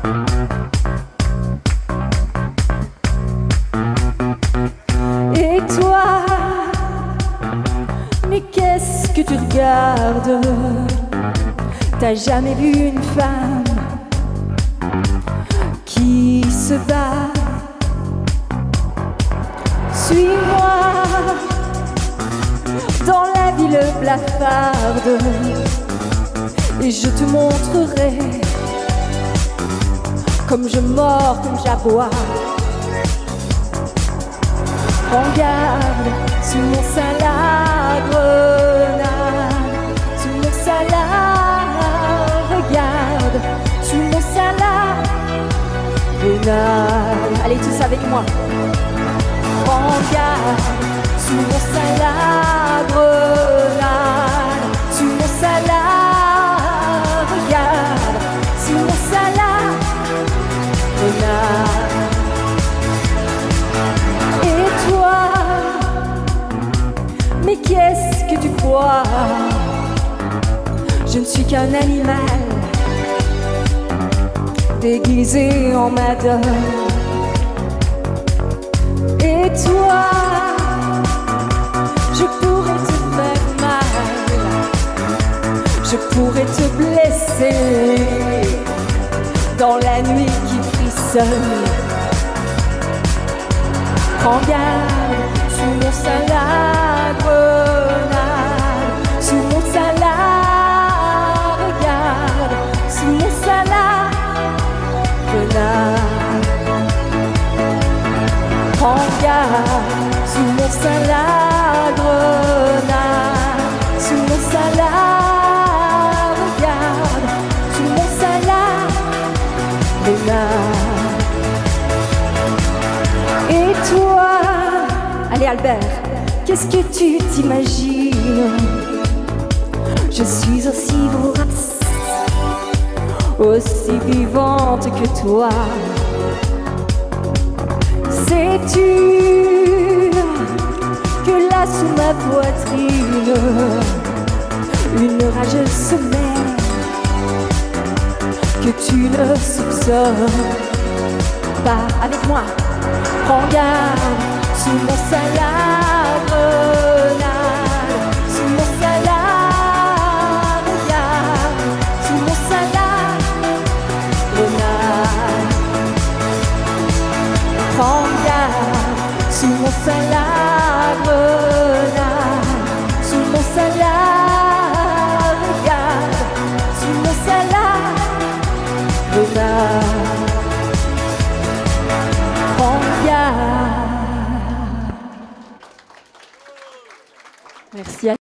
Et toi, mais qu'est-ce que tu regardes? T'as jamais vu une femme qui se bat? Suis-moi dans la ville blafarde et je te montrerai comme je mords, comme j'aboie. Prends garde, sous mon sein la grenade, sous mon sein la regarde, sous mon sein la grenade. Allez tous avec moi. Prends garde, sous mon sein la grenade, sous mon sein la regarde, sous mon sein la grenade. Et toi, mais qu'est-ce que tu crois? Je ne suis qu'un animal déguisé en madone. Et toi, je pourrais te faire mal, je pourrais te blesser dans la nuit qui frissonne. Prends garde, sous mon sein la grenade, sous mon sein la regarde, sous mon sein la grenade. Prends garde, sous mon sein la grenade, sous mon sein la regarde, sous mon sein la grenade. Et toi, allez Albert, qu'est-ce que tu t'imagines? Je suis aussi vorace, aussi vivante que toi. Sais-tu que là sous ma poitrine, une rage sommeille que tu ne soupçonnes pas? Avec moi. Prends garde, sous mon sein la grenade, sous mon sein la regarde, sous mon sein la grenade. Prends garde, sous mon sein la grenade, sous mon sein la regarde, sous mon sein la grenade. Merci à